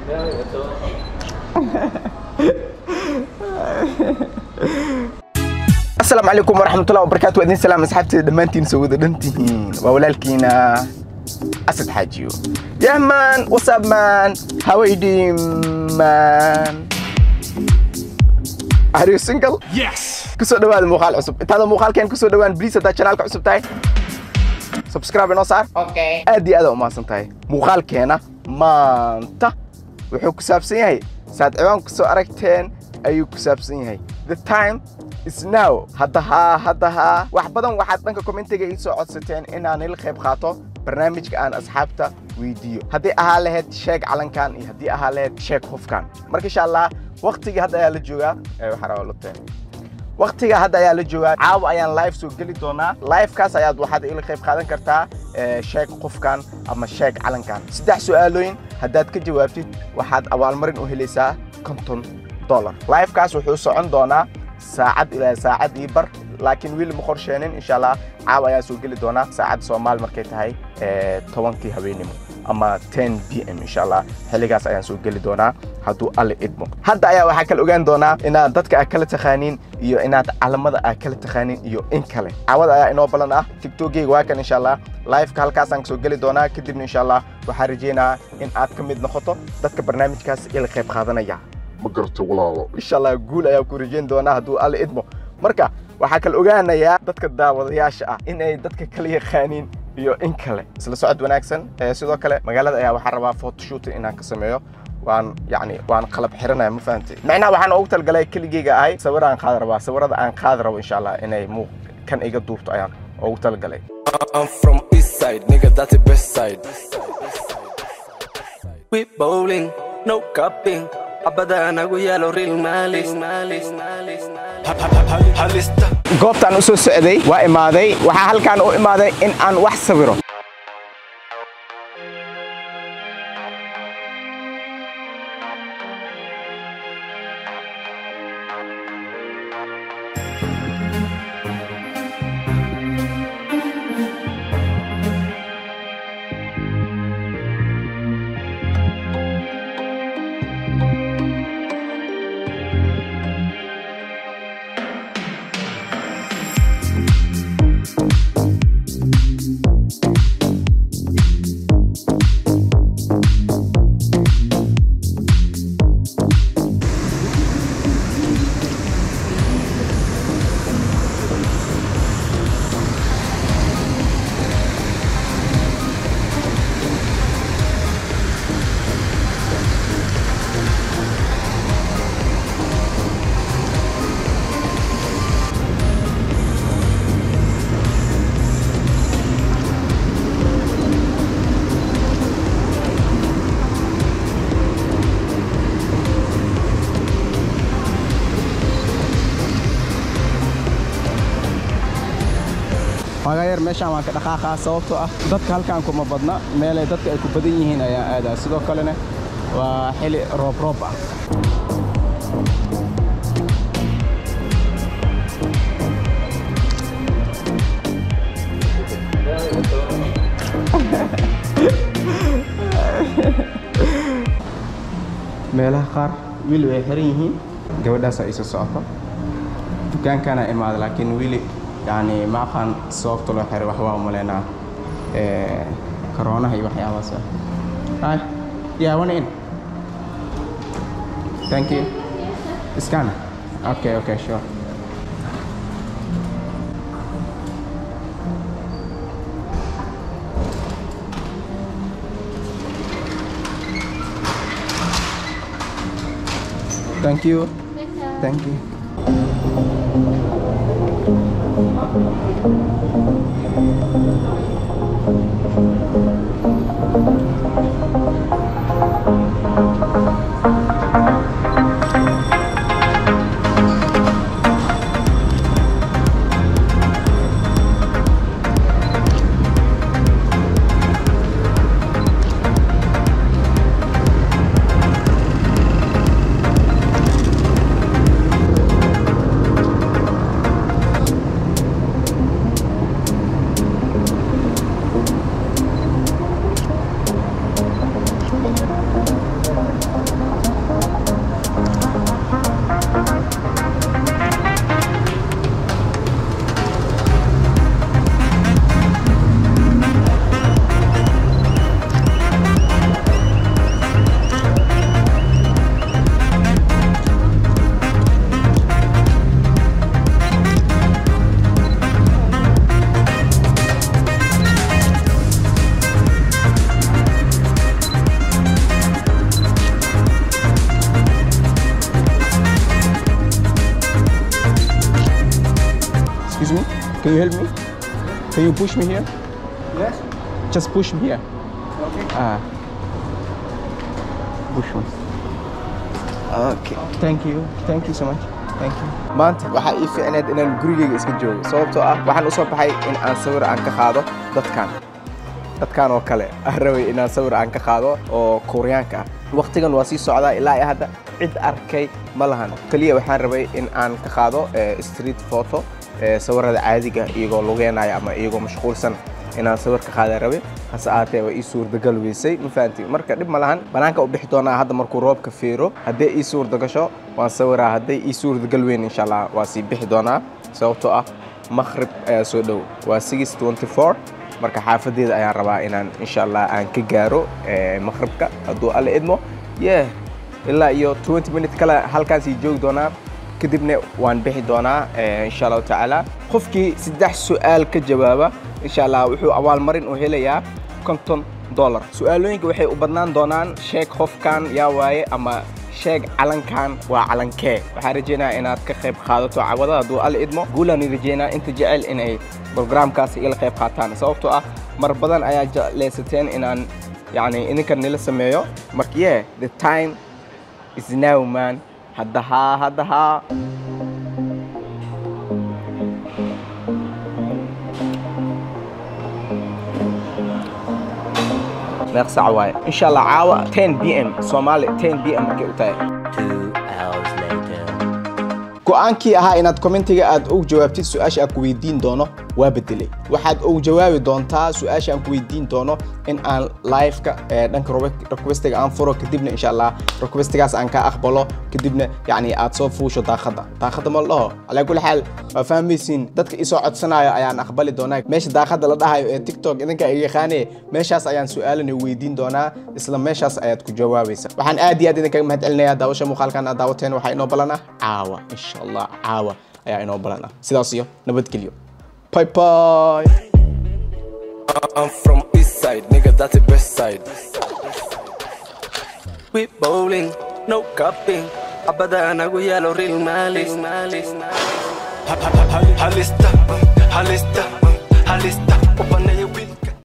السلام عليكم ورحمة الله وبركاته. وإذن سلام أصحابتي دمانتين سوود دمتين وولالكينا أسد حاجيو. يا مان what's up man, how are you doing man? Are you single? Yes. كسر دوان مقال عصب. هذا مقال كان كسر دوان بليز هذا channel عصب تاعي. سبسكرايب نصار. أوكي. أدي هذا وما سنتاي. مقال كنا ما أنت وحكي سابسيني. ساعد عوام كسر أركتين أيو كسابسيني. The time is now. هذا واحد واحد منك كومنت جاي يسوع ستين إن أنا الخيب خاطو برنامج كأن أصحابته فيديو. هذه أهله شيك علن كان هذه أهله شيك خوف كان. مرك إن شاء الله وقتي هذا يا لجوا حراولتين. وقتي هذا يا لجوا عاو أيان لايف سجلي دونا لايف كاس أياد واحد إلى خيب خادن كرتا شيك خوف كان أما شيك علن كان. 6 سؤالين هدات كجوابتي واحد أول مرة أهليسا $50. لايف كاس وحوس عندنا ساعد إلى ساعد يبر لكن ويل مخرشينين إن شاء الله عاو يا سوق اللي دونا ساعد سومال مركيت هاي 10 هبينيمو أما 10 PM إن شاء الله حلقاس أيان سوق اللي دونا هادو على إدمو هذا أيا وحكي الأوجان دونا إن دتك أكل تخانين يو إن على مدى أكل تخانين يو إنكله عوض أيا إنه بلنا تيك توكي واكن إن شاء الله لايف كهالكاس عن سوق اللي دونا كدبني إن شاء الله وحرجينا إن أتكمل نخطه دتك برنامج كاس إلى خيب خاذنا إياه مقرت ولا إن شاء الله يقول أيا كوريجين دونا هادو على إدمو مركا waxaa kal ogaanayaa dadka daawadayaasha ah in ay dadka kala yaqaaniin iyo in kale isla socod wanaagsan sidoo kale magaalada ayaa waxa rabaa photo shoot inaan ka sameeyo waan qalab xiranay ma fahamtay macnaha waxaan ugu talgalay kaligeyga ahay sawiraan qaad rabaa sawirada aan qaad rabo insha Allah inay muuq kan iga duubto ayaan ugu talgalay I'm from east side nigga that's the best side we bowling no cupping أبداً أقول يا لوري الماليس goobtaan u soo socday waa imaaday waxa halkaan u imaaday in aan wax sawiro magaayar meeshaan waan ka dhaqaaqaa sababtoo ah dadka halkaan kuma badna meel ay dadka ay ku badan yihiin ayaa aadaa sidoo kalena waa xili roob ah meelaha qaar wiil way xiran yihiin gabadhaas ay soo socoto dukaankana imaad laakiin wiil يعني ما كان صوفت له حر وحوا ملنا كورونا هي وحياة بس هاي يا وين thank you scan okay sure thank you Can you help me? Can you push me here? Yes. Just push me here. Okay. Push me. Okay. Thank you so much. Thank you. maanta waxaa ii fiicneed inaan gurigeyga iska joogo sababtoo ah waxaan u soo baxay in aan sawir aan ka qaado dadkan oo kale aan rabay inaan sawir aan ka qaado oo Koreaanka ah waqtigan waa sii socdaa ilaa hadda cid arkay ma lahan kaliya waxaan rabay in aan ka qaado street photo sawirada caadiga iyagoo lugeynaya ama iyagoo mashquulsan inaan sawir ka qaada rabay hase aatee waa ii suurtagal weysay ma fahanti marka dhib ma lahan banaanka u bixi doonaa hadda markuu roobka feero haddii ii suurtagasho waan sawiraa haddii ii suurtagal weyn insha Allah waa sii bixi doonaa sababtoo ah maghrib ayaa soo dhow waa 6:24 marka xaafadeeda ayaan rabaa inaan insha Allah aan ka gaaro maghribka hadduu alle idmo ilaa iyo 20 minutes kale halkaas ii joogi doonaa kadibna waan bixi doonaa insha Allah taala qofkii 3 su'aal ka jawaaba insha Allah wuxuu awaal marin u helayaa $50 su'aalooyinka waxay u badnaan doonaan sheeg qofkan yaa waaye ama sheeg calankan waa calankee waxaan rajaynayaa inaad ka qayb qaadato cawada hadduu alle idmo guulaan rajaynaa inta jecel inay barnaamijkaas ila qayb qaataan sababtoo ah mar badan ayaa jeclaysateen inaan yani idinka nila sameeyo marka the time is now man hadda نقص عواي إن شاء الله عاوة 10 PM Somali 10 PM markay u tahay 2 hours later go'aankii ahaa inaad commentiga aad ugu jawaabtid su'aasha aan ku weydiin doono waa bedelay waxaad ugu jawaabi doontaa su'aasha aan ku weydiin doono in aan live-ka dhanka request-ga aan furo kadibna insha Allah request-gaas aan ka aqbalo kadibna yani aad soo fuusho daaqada ma laho ala kulli xaal fahmaysiin dadka isoo codsanayo ayaan aqbali doonaa meesha daaqada la dhahayo ee TikTok idinka ay yaqaanee meeshaas ayaan su'aalana weydiin doonaa isla meeshaas ayaad ku jawaabaysa waxaan aad iyo aad idinkaga mahadcelinayaa daawasha muuqaalkan aad daawateen waxa inoo balan ah caawa insha Allah caawa ayaa inoo balan ah sidaas iyo nabadgelyo bye I'm from east side, nigga, that's the best side. We bowling, no cupping. Abada anagu yellow real malis. Halista,